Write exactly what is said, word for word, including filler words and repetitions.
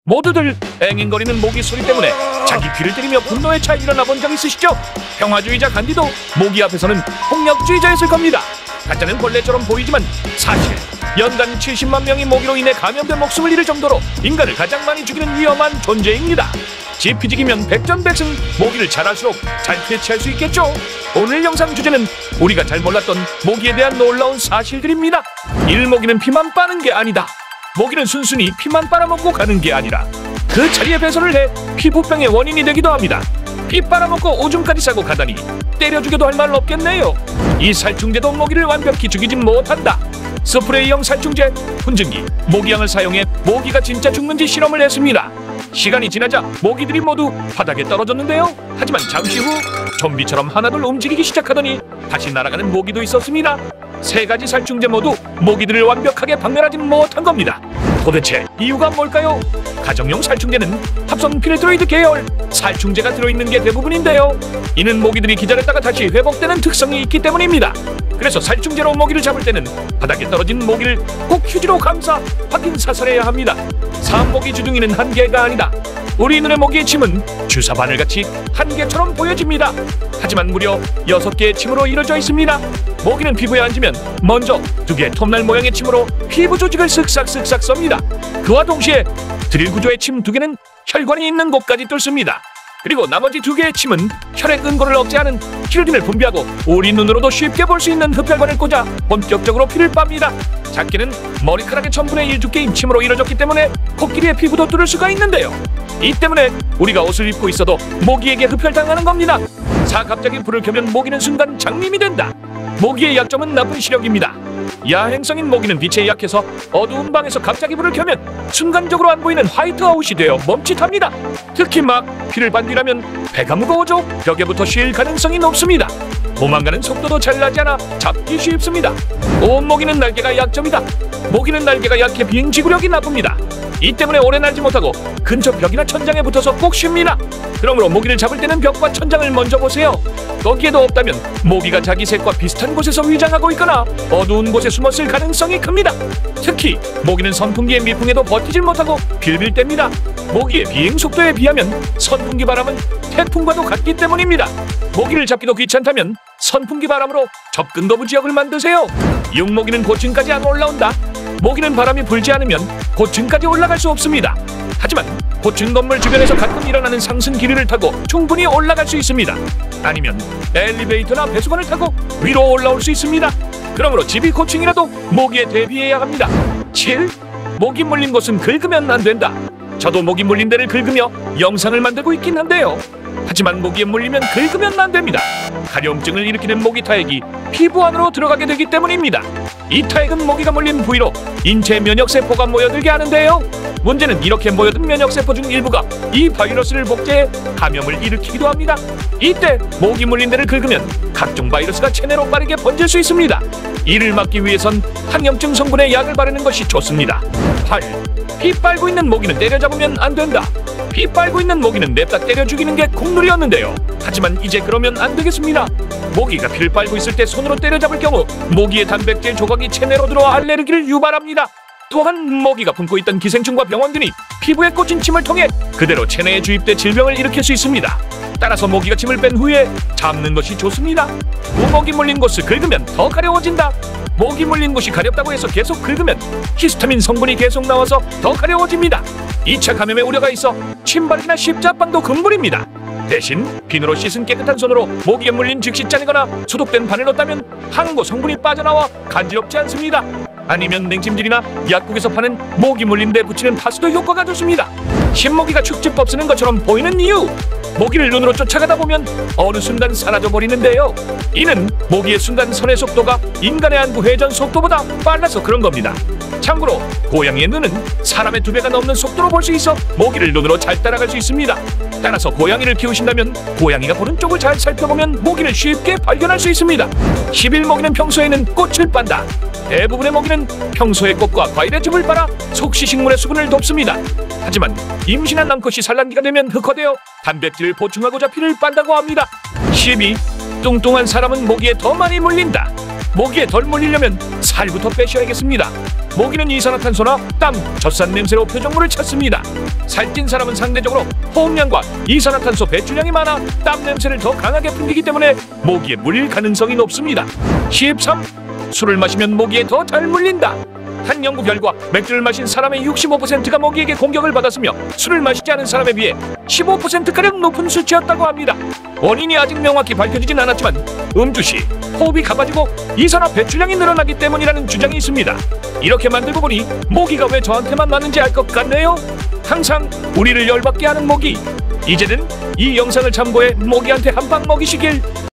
모두들 앵앵거리는 모기 소리 때문에 자기 귀를 때리며 분노에 차 일어나 본 적 있으시죠? 평화주의자 간디도 모기 앞에서는 폭력주의자였을 겁니다. 가짜는 벌레처럼 보이지만 사실 연간 칠십만 명이 모기로 인해 감염된 목숨을 잃을 정도로 인간을 가장 많이 죽이는 위험한 존재입니다. 지피지기면 백전백승, 모기를 잘할수록 잘 퇴치할 수 있겠죠? 오늘 영상 주제는 우리가 잘 몰랐던 모기에 대한 놀라운 사실들입니다. 일. 모기는 피만 빠는 게 아니다. 모기는 순순히 피만 빨아먹고 가는 게 아니라 그 자리에 배설을 해 피부병의 원인이 되기도 합니다. 피 빨아먹고 오줌까지 싸고 가다니 때려 죽여도 할 말 없겠네요. 이 살충제도 모기를 완벽히 죽이진 못한다. 스프레이형 살충제, 훈증기, 모기향을 사용해 모기가 진짜 죽는지 실험을 했습니다. 시간이 지나자 모기들이 모두 바닥에 떨어졌는데요. 하지만 잠시 후 좀비처럼 하나둘 움직이기 시작하더니 다시 날아가는 모기도 있었습니다. 세 가지 살충제 모두 모기들을 완벽하게 박멸하진 못한 겁니다. 도대체 이유가 뭘까요? 가정용 살충제는 합성 피레트로이드 계열 살충제가 들어있는 게 대부분인데요. 이는 모기들이 기절했다가 다시 회복되는 특성이 있기 때문입니다. 그래서 살충제로 모기를 잡을 때는 바닥에 떨어진 모기를 꼭 휴지로 감싸 확인 사살해야 합니다. 사모기 주둥이는 한 개가 아니다. 우리 눈의 모기의 침은 주사 바늘같이 한 개처럼 보여집니다. 하지만 무려 여섯 개의 침으로 이루어져 있습니다. 모기는 피부에 앉으면 먼저 두 개의 톱날 모양의 침으로 피부 조직을 쓱싹쓱싹 썹니다. 그와 동시에 드릴 구조의 침 두 개는 혈관이 있는 곳까지 뚫습니다. 그리고 나머지 두 개의 침은 혈액 응고를 억제하는 히루딘을 분비하고 우리 눈으로도 쉽게 볼 수 있는 흡혈관을 꽂아 본격적으로 피를 빱니다. 작게는 머리카락의 천분의 일 두께인 침으로 이루어졌기 때문에 코끼리의 피부도 뚫을 수가 있는데요. 이 때문에 우리가 옷을 입고 있어도 모기에게 흡혈당하는 겁니다. 사. 갑자기 불을 켜면 모기는 순간 장님이 된다. 모기의 약점은 나쁜 시력입니다. 야행성인 모기는 빛에 약해서 어두운 방에서 갑자기 불을 켜면 순간적으로 안 보이는 화이트아웃이 되어 멈칫합니다. 특히 막 피를 반 뒤라면 배가 무거워져 벽에부터 쉴 가능성이 높습니다. 도망가는 속도도 잘 나지 않아 잡기 쉽습니다. 온 모기는 날개가 약점이다. 모기는 날개가 약해 비행 지구력이 나쁩니다. 이 때문에 오래 날지 못하고 근처 벽이나 천장에 붙어서 꼭 쉽니다. 그러므로 모기를 잡을 때는 벽과 천장을 먼저 보세요. 거기에도 없다면 모기가 자기 색과 비슷한 곳에서 위장하고 있거나 어두운 곳에 숨었을 가능성이 큽니다. 특히 모기는 선풍기의 미풍에도 버티질 못하고 빌빌 뗍니다. 모기의 비행 속도에 비하면 선풍기 바람은 태풍과도 같기 때문입니다. 모기를 잡기도 귀찮다면 선풍기 바람으로 접근 거부 지역을 만드세요. 육. 모기는 고층까지 안 올라온다. 모기는 바람이 불지 않으면 고층까지 올라갈 수 없습니다. 하지만 고층 건물 주변에서 가끔 일어나는 상승 기류를 타고 충분히 올라갈 수 있습니다. 아니면 엘리베이터나 배수관을 타고 위로 올라올 수 있습니다. 그러므로 집이 고층이라도 모기에 대비해야 합니다. 칠. 모기 물린 곳은 긁으면 안 된다. 저도 모기 물린 데를 긁으며 영상을 만들고 있긴 한데요. 하지만 모기에 물리면 긁으면 안 됩니다. 가려움증을 일으키는 모기 타액이 피부 안으로 들어가게 되기 때문입니다. 이 타액은 모기가 물린 부위로 인체 면역세포가 모여들게 하는데요. 문제는 이렇게 모여든 면역세포 중 일부가 이 바이러스를 복제해 감염을 일으키기도 합니다. 이때 모기 물린 데를 긁으면 각종 바이러스가 체내로 빠르게 번질 수 있습니다. 이를 막기 위해선 항염증 성분의 약을 바르는 것이 좋습니다. 팔. 피 빨고 있는 모기는 때려잡으면 안 된다. 피 빨고 있는 모기는 냅다 때려 죽이는 게 국룰이었는데요. 하지만 이제 그러면 안 되겠습니다. 모기가 피를 빨고 있을 때 손으로 때려잡을 경우 모기의 단백질 조각이 체내로 들어와 알레르기를 유발합니다. 또한 모기가 품고 있던 기생충과 병원균이 피부에 꽂힌 침을 통해 그대로 체내에 주입돼 질병을 일으킬 수 있습니다. 따라서 모기가 침을 뺀 후에 잡는 것이 좋습니다. 모기 물린 곳을 긁으면 더 가려워진다. 모기 물린 곳이 가렵다고 해서 계속 긁으면 히스타민 성분이 계속 나와서 더 가려워집니다. 이 차 감염의 우려가 있어 침발이나 십자빵도 금물입니다. 대신 비누로 씻은 깨끗한 손으로 모기에 물린 즉시 짜내거나 소독된 바늘로 따면 항고 성분이 빠져나와 간지럽지 않습니다. 아니면 냉찜질이나 약국에서 파는 모기 물린 데 붙이는 파스도 효과가 좋습니다. 신모기가 축지법 쓰는 것처럼 보이는 이유, 모기를 눈으로 쫓아가다 보면 어느 순간 사라져버리는데요. 이는 모기의 순간 선의 속도가 인간의 안구 회전 속도보다 빨라서 그런 겁니다. 참고로 고양이의 눈은 사람의 두 배가 넘는 속도로 볼 수 있어 모기를 눈으로 잘 따라갈 수 있습니다. 따라서 고양이를 키우신다면 고양이가 보는 쪽을 잘 살펴보면 모기를 쉽게 발견할 수 있습니다. 십일. 모기는 평소에는 꽃을 빤다. 대부분의 모기는 평소에 꽃과 과일의 즙을 빨아 속시식물의 수분을 돕습니다. 하지만 임신한 암컷이 산란기가 되면 흑화되어 단백질을 보충하고자 피를 빤다고 합니다. 십이. 뚱뚱한 사람은 모기에 더 많이 물린다. 모기에 덜 물리려면 살부터 빼셔야겠습니다. 모기는 이산화탄소나 땀, 젖산 냄새로 표적물을 찾습니다. 살찐 사람은 상대적으로 호흡량과 이산화탄소 배출량이 많아 땀 냄새를 더 강하게 풍기기 때문에 모기에 물릴 가능성이 높습니다. 십삼. 술을 마시면 모기에 더 잘 물린다. 한 연구 결과 맥주를 마신 사람의 육십오 퍼센트가 모기에게 공격을 받았으며 술을 마시지 않은 사람에 비해 십오 퍼센트가량 높은 수치였다고 합니다. 원인이 아직 명확히 밝혀지진 않았지만 음주 시 호흡이 가빠지고 이산화 배출량이 늘어나기 때문이라는 주장이 있습니다. 이렇게 만들고 보니 모기가 왜 저한테만 많은지 알 것 같네요. 항상 우리를 열받게 하는 모기, 이제는 이 영상을 참고해 모기한테 한 방 먹이시길.